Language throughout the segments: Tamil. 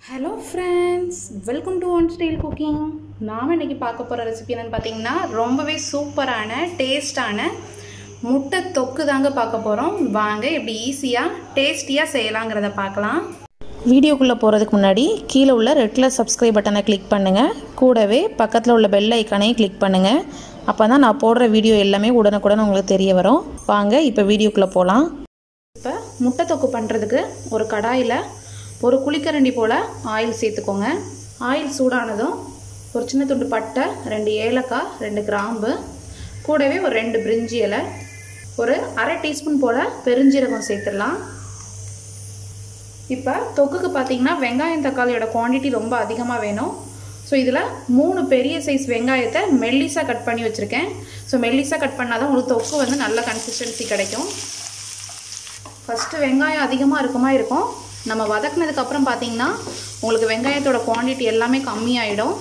Hello friends, welcome to one style cooking. நாம் இன்றைக்கி பார்க்க போகிற ரெசிபி என்னென்னு பார்த்தீங்கன்னா ரொம்பவே சூப்பரான டேஸ்டான முட்டை தொக்கு தாங்க பார்க்க போகிறோம். வாங்க எப்படி ஈஸியாக டேஸ்டியாக செய்யலாங்கிறத பார்க்கலாம். வீடியோக்குள்ளே போகிறதுக்கு முன்னாடி கீழே உள்ள ரெட் கலர் சப்ஸ்கிரைப் பட்டனை கிளிக் பண்ணுங்கள். கூடவே பக்கத்தில் உள்ள பெல் ஐக்கானையும் கிளிக் பண்ணுங்கள். அப்போ தான் நான் போடுற வீடியோ எல்லாமே உடனுக்குடன் உங்களுக்கு தெரிய வரும். வாங்க இப்போ வீடியோக்குள்ளே போகலாம். இப்போ முட்டை தொக்கு பண்ணுறதுக்கு ஒரு கடாயில் ஒரு குழிக்கரண்டி போல் ஆயில் சேர்த்துக்கோங்க. ஆயில் சூடானதும் ஒரு சின்ன துண்டு பட்டை, 2 ஏலக்காய், 2 கிராம்பு, கூடவே ஒரு 2 பிரிஞ்சி இலை, ஒரு அரை டீஸ்பூன் போல் பெருஞ்சீரகம் சேர்த்துடலாம். இப்போ தொக்குக்கு பார்த்திங்கன்னா வெங்காயம் தக்காளியோட குவான்டிட்டி ரொம்ப அதிகமாக வேணும். ஸோ இதில் 3 பெரிய சைஸ் வெங்காயத்தை மெல்லிஸாக கட் பண்ணி வச்சுருக்கேன். ஸோ மெல்லிஸாக கட் பண்ணால் தான் உங்களுக்கு தொக்கு வந்து நல்ல கன்சிஸ்டன்சி கிடைக்கும். ஃபஸ்ட்டு வெங்காயம் அதிகமாக இருக்கும். நம்ம வதக்குனதுக்கப்புறம் பார்த்திங்கன்னா உங்களுக்கு வெங்காயத்தோட குவான்டிட்டி எல்லாமே கம்மியாயிடும்.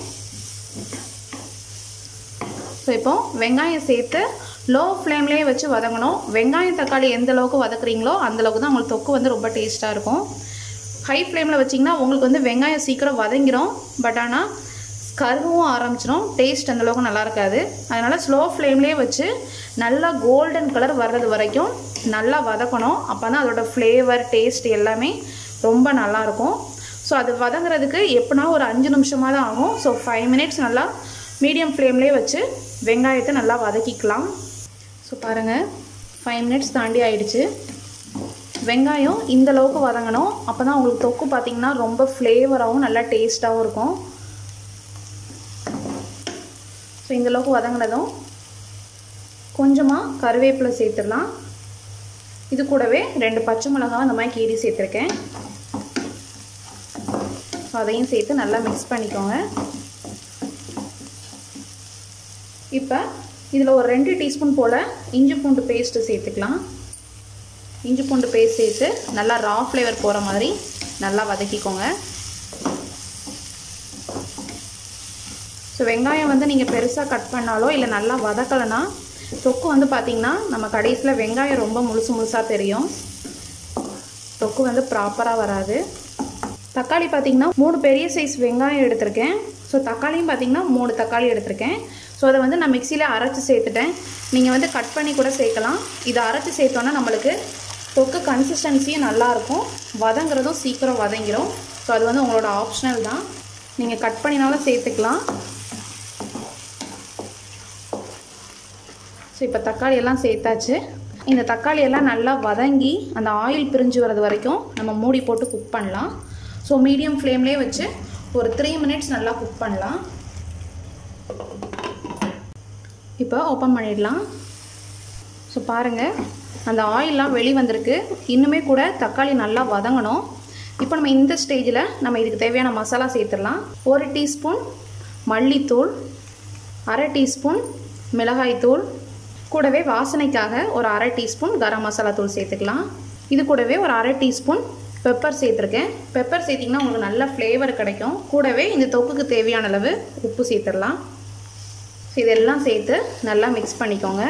ஸோ இப்போது வெங்காயம் சேர்த்து லோ ஃப்ளேம்லேயே வச்சு வதங்கணும். வெங்காயம் தக்காளி எந்த அளவுக்கு வதக்குறீங்களோ அந்தளவுக்கு தான் உங்களுக்கு தொக்கு வந்து ரொம்ப டேஸ்ட்டாக இருக்கும். ஹை ஃப்ளேமில் வச்சிங்கன்னா உங்களுக்கு வந்து வெங்காயம் சீக்கிரம் வதங்கிடும். பட் ஆனால் கருகவும் ஆரம்பிச்சிடும், டேஸ்ட் அந்தளவுக்கு நல்லா இருக்காது. அதனால் ஸ்லோ ஃப்ளேம்லேயே வச்சு நல்லா கோல்டன் கலர் வர்றது வரைக்கும் நல்லா வதக்கணும். அப்போ தான் அதோட ஃப்ளேவர் டேஸ்ட் எல்லாமே ரொம்ப நல்லாயிருக்கும். ஸோ அது வதங்குறதுக்கு எப்படின்னா ஒரு 5 நிமிஷமாக தான் ஆகும். ஸோ 5 மினிட்ஸ் நல்லா மீடியம் ஃப்ளேம்லேயே வச்சு வெங்காயத்தை நல்லா வதக்கிக்கலாம். ஸோ பாருங்கள், 5 மினிட்ஸ் தாண்டி ஆயிடுச்சு. வெங்காயம் இந்தளவுக்கு வதங்கணும். அப்போ தான் உங்களுக்கு தொக்கு பார்த்திங்கன்னா ரொம்ப ஃப்ளேவராகவும் நல்லா டேஸ்ட்டாகவும் இருக்கும். ஸோ இந்தளவுக்கு வதங்கினதும் கொஞ்சமாக கருவேப்பிலை சேர்த்துடலாம். இது கூடவே 2 பச்சை மிளகாய் அந்த மாதிரி கீரி சேர்த்துருக்கேன். ஸோ அதையும் சேர்த்து நல்லா மிக்ஸ் பண்ணிக்கோங்க. இப்போ இதில் ஒரு 2 டீஸ்பூன் போல் இஞ்சி பூண்டு பேஸ்ட்டு சேர்த்துக்கலாம். இஞ்சி பூண்டு பேஸ்ட் சேர்த்து நல்லா ரா ஃப்ளேவர் போகிற மாதிரி நல்லா வதக்கிக்கோங்க. ஸோ வெங்காயம் வந்து நீங்கள் பெருசாக கட் பண்ணாலோ இல்லை நல்லா வதக்கலைன்னா தொக்கு வந்து பார்த்திங்கன்னா நம்ம கடைசியில் வெங்காயம் ரொம்ப முழுசாக தெரியும். தொக்கு வந்து ப்ராப்பராக வராது. தக்காளி பார்த்திங்கன்னா 3 பெரிய சைஸ் வெங்காயம் எடுத்திருக்கேன். ஸோ தக்காளியும் பார்த்திங்கன்னா 3 தக்காளி எடுத்திருக்கேன். ஸோ அதை வந்து நான் மிக்சியில் அரைச்சி சேர்த்துட்டேன். நீங்கள் வந்து கட் பண்ணி கூட சேர்க்கலாம். இதை அரைச்சி சேர்த்தோன்னா நம்மளுக்கு தொக்கு கன்சிஸ்டன்சியும் நல்லாயிருக்கும், வதங்குறதும் சீக்கிரம் வதங்கிடும். ஸோ அது வந்து உங்களோட ஆப்ஷனல் தான், நீங்கள் கட் பண்ணினாலும் சேர்த்துக்கலாம். ஸோ இப்போ தக்காளி எல்லாம் சேர்த்தாச்சு. இந்த தக்காளி எல்லாம் நல்லா வதங்கி அந்த ஆயில் பிரிஞ்சு வர்றது வரைக்கும் நம்ம மூடி போட்டு குக் பண்ணலாம். ஸோ மீடியம் ஃப்ளேம்லேயே வச்சு ஒரு 3 மினிட்ஸ் நல்லா குக் பண்ணலாம். இப்போ ஓப்பன் பண்ணிடலாம். ஸோ பாருங்கள், அந்த ஆயிலெலாம் வெளி வந்திருக்கு. இன்னுமே கூட தக்காளி நல்லா வதங்கணும். இப்போ நம்ம இந்த ஸ்டேஜில் நம்ம இதுக்கு தேவையான மசாலா சேர்த்துடலாம். 1 டீஸ்பூன் மல்லித்தூள், அரை டீஸ்பூன் மிளகாய்த்தூள், கூடவே வாசனைக்காக ஒரு அரை டீஸ்பூன் கரம் மசாலா தூள் சேர்த்துக்கலாம். இது கூடவே ஒரு அரை டீஸ்பூன் பெப்பர் சேர்த்துருக்கேன். பெப்பர் சேர்த்திங்கன்னா உங்களுக்கு நல்ல ஃப்ளேவர் கிடைக்கும். கூடவே இந்த தொக்குக்கு தேவையான அளவு உப்பு சேர்த்துடலாம். ஸோ இதெல்லாம் சேர்த்து நல்லா மிக்ஸ் பண்ணிக்கோங்க.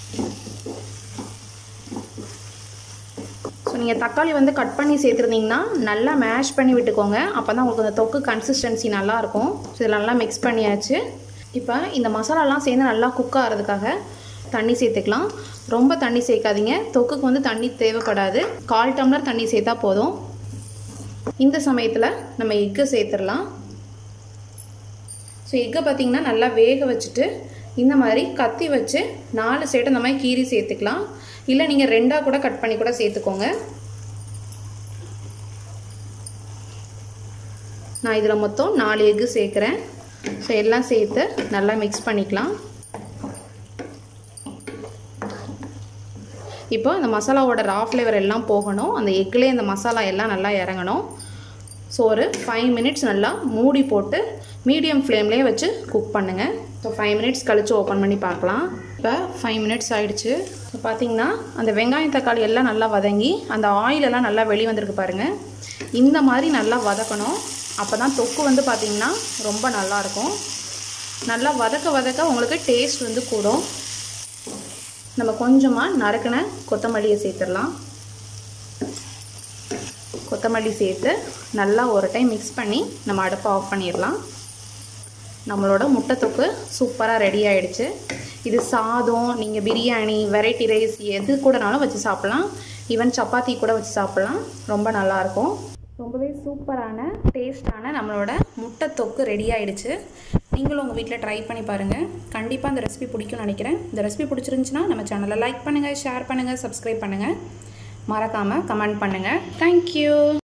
ஸோ நீங்கள் தக்காளி வந்து கட் பண்ணி சேர்த்துருந்தீங்கன்னா நல்லா மேஷ் பண்ணி விட்டுக்கோங்க. அப்போ தான் உங்களுக்கு அந்த தொக்கு கன்சிஸ்டன்சி நல்லாயிருக்கும். ஸோ இதில் நல்லா மிக்ஸ் பண்ணியாச்சு. இப்போ இந்த மசாலாலாம் சேர்ந்து நல்லா குக் ஆகிறதுக்காக தண்ணி சேர்த்துக்கலாம். ரொம்ப தண்ணி சேர்க்காதீங்க, தொக்குக்கு வந்து தண்ணி தேவைப்படாது. 1/4 டம்ளர் தண்ணி சேர்த்தா போதும். இந்த சமயத்தில் நம்ம எக்கை சேர்த்துடலாம். ஸோ எக்கை பார்த்திங்கன்னா நல்லா வேக வச்சுட்டு இந்த மாதிரி கத்தி வச்சு 4 சைடு இந்த மாதிரி கீரி சேர்த்துக்கலாம். இல்லை நீங்கள் 2ஆக கூட கட் பண்ணி கூட சேர்த்துக்கோங்க. நான் இதில் மொத்தம் 4 எக்கு சேர்க்குறேன். ஸோ எல்லாம் சேர்த்து நல்லா மிக்ஸ் பண்ணிக்கலாம். இப்போ இந்த மசாலாவோட ரா ஃப்ளேவர் எல்லாம் போகணும், அந்த எக்லேயே இந்த மசாலா எல்லாம் நல்லா இறங்கணும். ஸோ ஒரு 5 மினிட்ஸ் நல்லா மூடி போட்டு மீடியம் ஃப்ளேம்லேயே வச்சு குக் பண்ணுங்கள். ஸோ 5 மினிட்ஸ் கழித்து ஓப்பன் பண்ணி பார்க்கலாம். இப்போ 5 மினிட்ஸ் ஆகிடுச்சு. ஸோ பார்த்திங்கன்னா அந்த வெங்காயம் தக்காளி எல்லாம் நல்லா வதங்கி அந்த ஆயிலெல்லாம் நல்லா வெளி வந்திருக்கு பாருங்கள். இந்த மாதிரி நல்லா வதக்கணும். அப்போ தான் தொக்கு வந்து பார்த்திங்கன்னா ரொம்ப நல்லாயிருக்கும். நல்லா வதக்க உங்களுக்கு டேஸ்ட் வந்து கூடும். நம்ம கொஞ்சமாக நறுக்கின கொத்தமல்லியை சேர்த்துடலாம். கொத்தமல்லி சேர்த்து நல்லா ஒரு டைம் மிக்ஸ் பண்ணி நம்ம அடுப்பை ஆஃப் பண்ணிடலாம். நம்மளோட முட்டை தொக்கு சூப்பராக ரெடி ஆகிடுச்சு. இது சாதம், நீங்கள் பிரியாணி, வெரைட்டி ரைஸ் எது கூடனாலும் வச்சு சாப்பிட்லாம். ஈவன் சப்பாத்தி கூட வச்சு சாப்பிட்லாம். ரொம்ப நல்லாயிருக்கும். ரொம்பவே சூப்பரான டேஸ்டான நம்மளோட முட்டை தொக்கு ரெடி ஆகிடுச்சு. நீங்களும் உங்கள் வீட்டில் ட்ரை பண்ணி பாருங்கள். கண்டிப்பாக இந்த ரெசிபி பிடிக்கும்னு நினைக்கிறேன். இந்த ரெசிபி பிடிச்சிருந்துச்சுன்னா நம்ம சேனலை லைக் பண்ணுங்கள், ஷேர் பண்ணுங்கள், சப்ஸ்கிரைப் பண்ணுங்கள். மறக்காமல் கமெண்ட் பண்ணுங்கள். தேங்க்யூ.